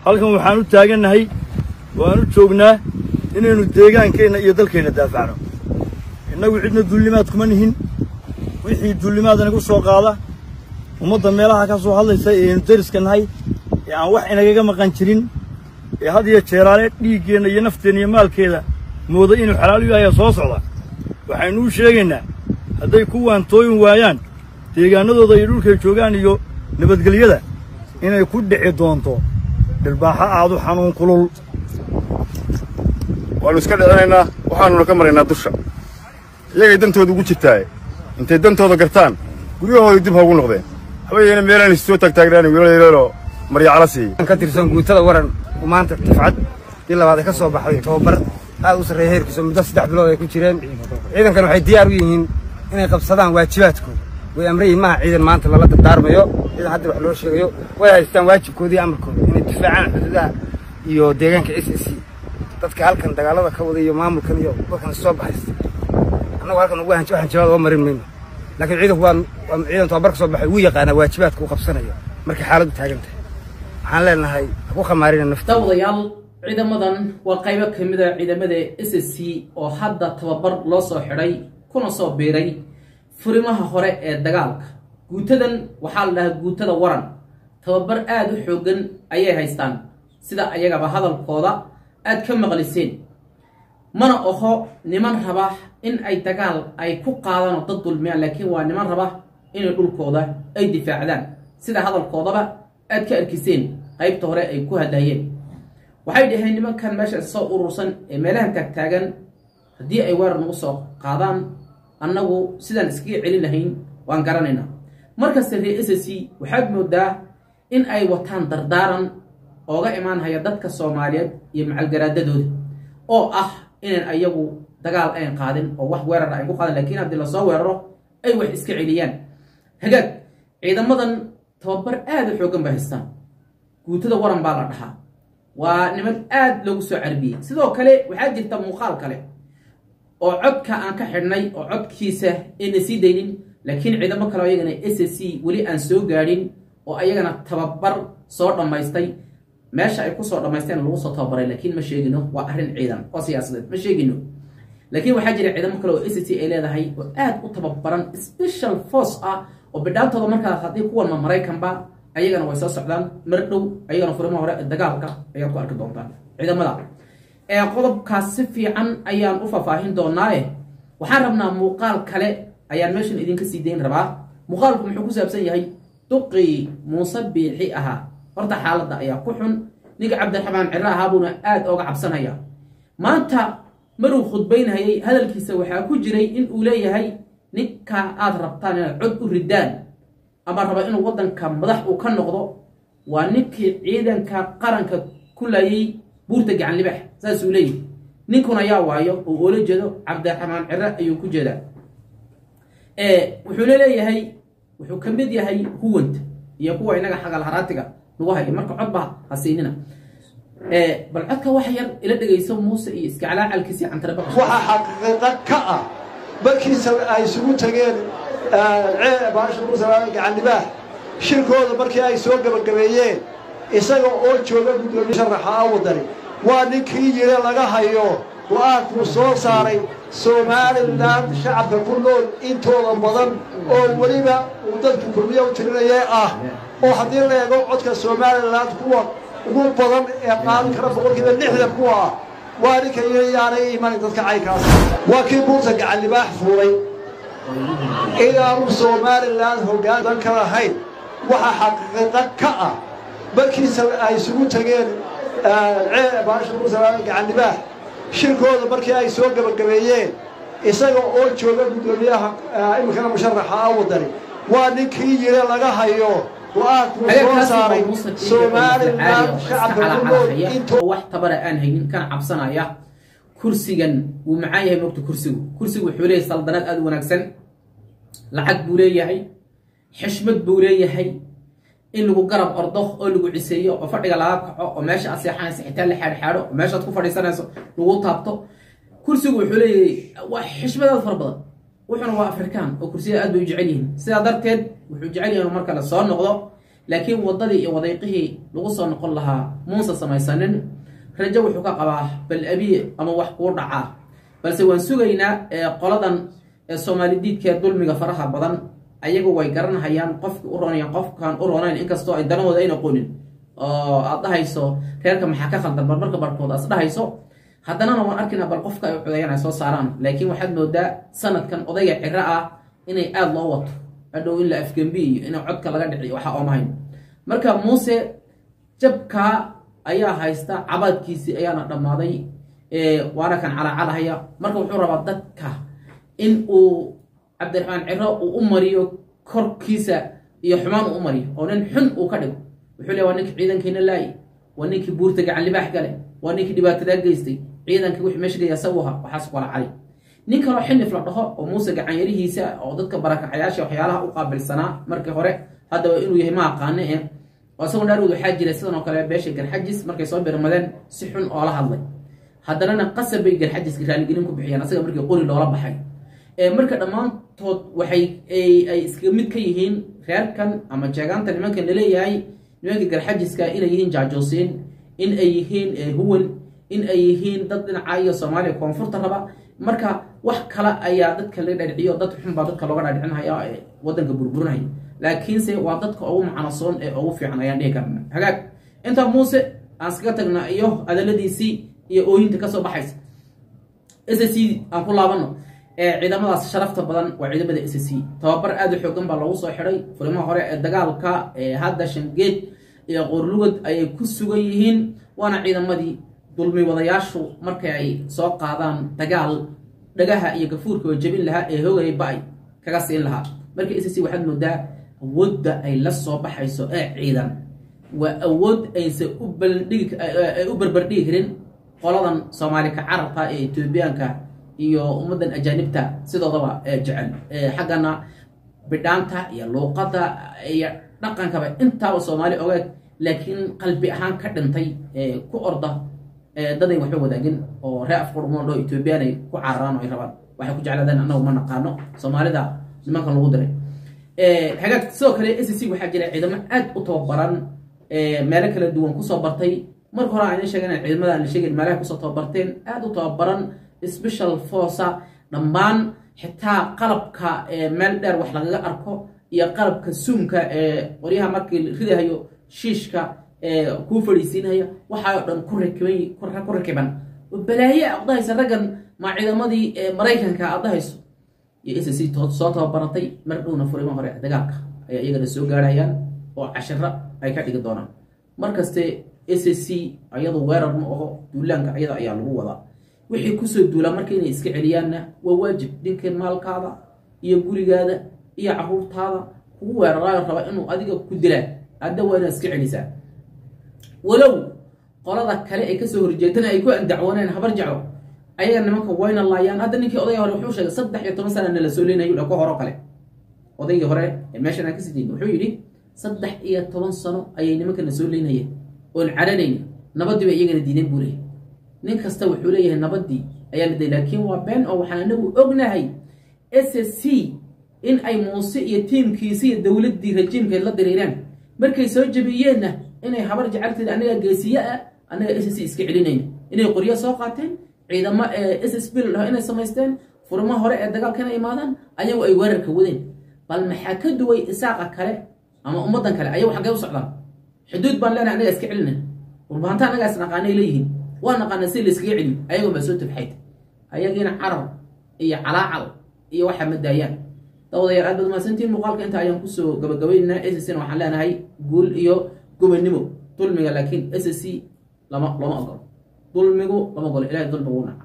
halkan waxaan u taagannahay waan u joognaa inaynu deegaankeenna iyo dalkeenna daafacno innagu cidna duulimaad kuma nihin wixii duulimaad inagu soo qaada ummadda meelaha ka soo hadlaysa ee aynu dariska nahay ee aan wax inagaga maqan jirin ee had iyo jeeraale dhiiggeenna iyo nafteenna iyo maalkeeda mooda inuu xalaal u yahay soo socda waxaynu u sheegaynaa hadday ku waantooyin waayaan deegaanadooda iyo dhulkay joogaan iyo nabadgelyada inay ku dhici doonto dhirbaaxa aad u xanuun kulul waanu iska dhicinaynaa waxaanuna ka maraynaa dusha iyagay dantooda ugu jirtaa intay dantooda gartaan guryahooda dib ha ugu noqdeen habeeyena meelaan isoo taagtaagnaan wiilayaalo maryacala siiyey ka tirsan guutada waran maanta difcad dii labaad ka soo baxday tababar aad u sareeyay heerkiisa muddo 3 bilood ay ku jireen ciidankan waxay diyaar u yihiin inay qabsadaan waajibaadkooda way amrayeen ma ciidan maanta la dardaarmayo ciidan hadda wax loo sheegayo way haystaan waajibkoodii amarkooda inay difaacaan xuduudaha iyo deegaanka SSC dadka halkan dagaalada ka wada iyo maamulkan iyo dadkan soo baxay annagu halkan ugu waxaan jawaab oo marin mayno laakiin ciidanku waa ciidan tababar ka soo baxay uu yaqaan waajibaadka uu qabsanayo marka xaaladdu taagan tahay waxaan leenahay ku khamaarina nafta dawadayaal ciidamadan waa qaybo kamid ah ciidamada SSC oo hadda tababar loo soo xiray kuna soo biiray furimaha hore ee dagaalka guutadan waxaa la dhahaa guutada waran tababar aad u xoogan ayay haystaan sida ayagaba hadalkooda aad ka maqliseen mana oho niman raba in ay dagaal ay ku qaadaan dad dulmiyaan laakiin waa niman raba in dhulkooda ay difaacdaan sida hadalkoodaba aad ka arkiseen qaybta hore ay ku hadlayeen waxay dhaheen nimankan meesha soo urursan ee meelaha taagan hadii ay weerar nagu soo qaadaan annagu sidaan iskaga celin lahayn waan garanaynaa markaas SSC waxaad moodaa in ay wataan dardaaran ooga imaan haya dadka Soomaaliyeed iyo macalgaraadadooda oo ah inaan ayagu dagaal ay qaadin oo wax weerar ay ku qaadin laakiin hadii la soo weeraro ay wax iska celiyaan hagaag ciidamadan tababar aad u xoogan ba haystaan guutada waran baa la dhahaa waa niman aad loogu soo carbiyay sidoo kale waxaa jirta muuqaal kale oo codka aan ka xidhnay oo codkiisa in si deynin laakiin ciidamo kale ayagana SSC wali aan soo gaadhin oo ayagana tababar soo dhameystay meesha ay ku soo dhameysteen lagu soo tababaray laakiin ma sheegino waa arrin ciidan oo siyaasadeed ma sheegino laakiin waxaa jira ciidamo kale oo SSC ay leedahay oo aad u tababaran special force ah oo bidaantooda markaa hadii kuwan Mareykanba ayagana way soo socdaan mar dhow ayagana furmo hore dagaalka ayaa ku arki doontaan ciidamada ee qodobkaas si fiican ayaan u fafaahin doonaa waxaan rabnaa muuqaal kale ayaan meeshan idinka sii deyn rabaa muuqaalku muxuu ku saabsan yahay duqi Muuse Biixi aha horta xaaladda ayaa ku xun ninka Cabdiraxmaan Cirra ahaabuna aad ooga cabsanaya maanta maruu khudbaynayay hadalkiisa waxaa ku jiray in uu leeyahay ninka aad rabtaan inaad cod u ridaan ama raba inuu wadanka madax uu ka noqdo waa ninkii ciidanka qaranka ku laayay buurta gacan libax saas uu leeyahay ninkuna yaa waayo oo oola jeedo Cabdiraxmaan Cirra ayuu ku jeedaa wuxuu leeyahay wuxuu ka mid yahay huwanta iyo kuwa inaga xagal haraatiga lagu hayo marka codba hasiinina bal codka wax yar ila dhageyso Muuse iyo iska calaalkiisa cantaraba waxa xaqiiqo ka ah markiisa ay isugu tageen baasha Muuse gacan libax shirkooda markii ay soo gabagabeeyeen isaga oo jooga gudoomiye sharaxa wadani waa ninkii yiri laga hayo وأكو صوصاري سومالي لان شعب كله إنتو بدن أو وليبا ودك كلية وترية وحدين لا يقول عدك سومالي لان قوة وقول بدن قال كرا بقول كذا نحن قوة وارك يعني إيمان ضدك عيكاس وكيف بوزك على اللي بحفوري إذا سومالي لان هو قال ذكر هاي وحقيقة كأ بلكي أي سقوط تجين باش موسى على اللي بح shirkooda markii ay soo gabagabeeyeen isaga oo jooga gudoomiyaha imkana musharaxa wadani waa ninkii yiri laga hayo وأكو صوصاري سومالي لان شعب كله إنتو wax tabara aan haynin kan cabsanaya kursigan uu macaayahay waqti kursigu wuxuu leeyahay saldanad aad wanaagsan lacag buu leeyahay xishmad buu leeyahay in lagu garab ordo oo lagu ciseeyo oo fadhiga laga kaco oo meesha aseexanaysa xitaa la xaadxaado oo meesha ku fadhiisanayso lagu taabto kursigu wuxuu leeyahay wax xishmad aad far badan wuxuuna waa Afrikaan oo kursiga aad u jecel yihiin sida darteed wuxuu jecel yahay marka la soo noqdo laakiin wadadii iyo wadayqihii lagu soo noqon lahaa muusa samaysanin rajo wuxuu ka qabaa bal abiye ama wax kuu dhaca balse waan sugaynaa qoladan Soomaali diidka dulmiga faraha badan ayagu way garanayaan qofka u roonayaan qofkan u roonayn inkastoo ay danahooda ayna qonin oo aad dhahayso reerka maxaa ka khaldan marka barkood as dhahayso haddana waan arkinaa bal qofka ay codayaan soo saaraan laakiin waxaad moodaa sanadkan odayga cira ah inay aad loo wato adhow in la afgambiyo in codka laga dhiciyo waxa oo mahayn marka muuse jabka ayaa haysta cabaadkiisi ayaana dhamaaday waana kan calacalahaya marka wuxuu rabaa dadka in uu Cabdiraxmaan Ciro uu u mariyo korkiisa iyo xumaan u mariyo oo nin xun uu ka dhigo wuxuu leeyahay waa ninka ciidankeena laay waa ninka buurta gacan libaax gale waa ninka dhibaatada geystay ciidanka wixii meesha geeya sawaha waxaas wala cali nin kale xilif la dhaho oo muuse gacan yarihiisa oo dadka barakacayaasha waxyaalaha u qaabilsanaa markii hore hadda inuu yahay ma aqaan oo soo dhaarud waxa jira sidoo kale beesha garxajis markay soo birmadeen si xun oo la hadlay haddana qasabay garxajis raali gelin ku bixiyaan asaga markii qori loola baxay marka dhamaantood waxay ay iska mid ka yihiin reerkan ama jeegaanta nimanka leeyahay nimanka garxajiska inay yihiin jaajooseen in ay yihiin huwan in ay yihiin dad dhinaca Soomaaliya koonfurta raba marka wax kala ayaa dadka la dhadhiciyo dad xun baa dadka looga dhadhicinaya wadanka burburinaya laakiin se waa dadka ugu macanasoon ee ugu fiican ayaan dhihi karnaa hagaag inta muuse aan iskaga tagnaa iyo adaladiisii iyo ooyinta ka soo baxaysa SSC aan ku laabano ciidamadaas sharafta badan waa ciidamada SSC tababar aad u xoogan baa lagu soo xiray furimaha hore ee dagaalka hadda Shangeed iyo Qorlugad ay ku sugan yihiin waana ciidamadii dulmi wadayaashu markay ay soo qaadaan dagaal dhagaha iyo gafuurka oo jabin lahaa ee hoogay baay kaga siin lahaa marka SSC waxaad moodaa awoodda ay la soo baxayso ciidan waa awood aysan u barbardhigi karin qoladan Soomaali ka carabta ee Itoobiyaanka iyo ummadan ajaanibta sidoodaba jecel xaqana bidhaanta iyo luqada iyo dhaqanka inta Soomaali ogeed laakiin qalbi ahaan ka dhintay ku orda daday waxba wadaagin oo raaf qurmoon oo Itoobiyaan ay ku cararaan ay rabaan waxay ku jeclaadeen annagu ma naqaano Soomaalida nimanka lagu diray hagaag soo kale SSC waxa jira ciidamo aad u tababaran meelo kala duwan ku soo bartay marka hore aan sheegnay ciidamada la sheegay meelaha ku soo tababarteen aad u tababaran special force dhammaan xitaa qalabka meel dheer wax laga arko iyo qalabka suumka qoryaha markii ridahayo shiishka ku fariisinaya waxa dhan ku rakiban balaaye aqdaysa ragan ma ciidamadii Mareykanka aqdayso iyo SSC soo tababaratay mardowna furimaha hore dagaalka ay iyaga soo gaarayaan oo cashara ay ka dhigi doonaan markaste SSC ayadu weerar ma oo duulaanka ayada ayaa lagu wadaa wixii ku soo duula markay inay iska celiyaanna waa waajib dhinkan maalkaada iyo gurigaada iyo caruurtaada kugu weerarayo raba inuu adiga ku dilaa hadda waa inaad iska celisaa walow qolada kale ay ka soo horjeedana ay ku andacwaneen habar jaclo ayaga nimanka wayna laayaan hadda ninkii odayga hore wuxuu sheegay 13 sano la soo leenayo la ku horo kale odayga hore meeshan ka sidii wuxuu yiri 13 sano ayay nimanka soo leenayeen oo caranay nabadii bay iyagana diineen buulay nin kasta wuxuu leeyahay nabadii ayaa la diiday laakiin waa been oo waxaan anagu ognahay SSC in ay muuse iyo teamkiisa iyo dawladii rajiimka la direereen markay soo jabiyeenna inay habar jacartida anaga geesiya anaga SSC iska celinayna inay qoryo soo qaateen ciidamo SSB la inay sameysteen furma hore ee dagaalkana imaadaan ayagu ay weerarka wadeen bal maxaa ka duway isaaqa kale ama ummadan kale ayagu xagee u socdaan xuduud baan leenahay anaga iska celinayna warbaanta anaga isnaqaanay leeyihiin وانا قانا سيل اسكيعلي ايغو مسؤول تبحيت ايغينا عرب iyo calaacal iyo waxa madaayaan dawadayaal aad ma santiin muuqaalka inta ayaan ku soo gabagabeynaa SSC waxaan leenahay guul iyo gobonimo dulmiga laakiin SSC lama ogol dulmigu lama ogol ilaahay dulmigu